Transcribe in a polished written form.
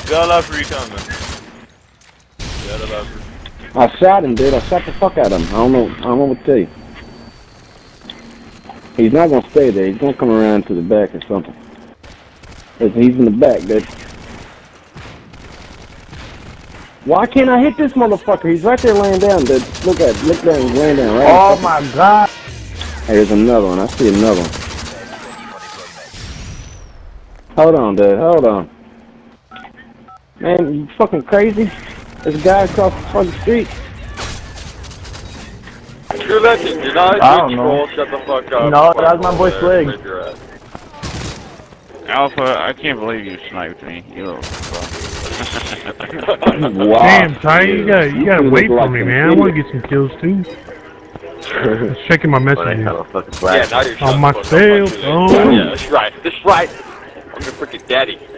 Got up for you coming. Got up for I shot him, dude. I shot the fuck out of him. I don't know what to tell you. He's not gonna stay there. He's gonna come around to the back or something. He's in the back, dude. Why can't I hit this motherfucker? He's right there laying down, dude. Look down. He's laying down, right? Oh my god. Hey, there's another one. I see another one. Hold on, dude. Hold on. Man, you fucking crazy? There's a guy across the fucking street. You're legend. You're not I don't know. Shut the fuck up. No, that's my boy Slig. Alpha, I can't believe you sniped me. You little fuck. Wow. Damn, Ty, you gotta wait for me, man. I want to get some kills too. Just checking my messages. Yeah, now you're On myself. Yeah, that's right. That's right. I'm your freaking daddy.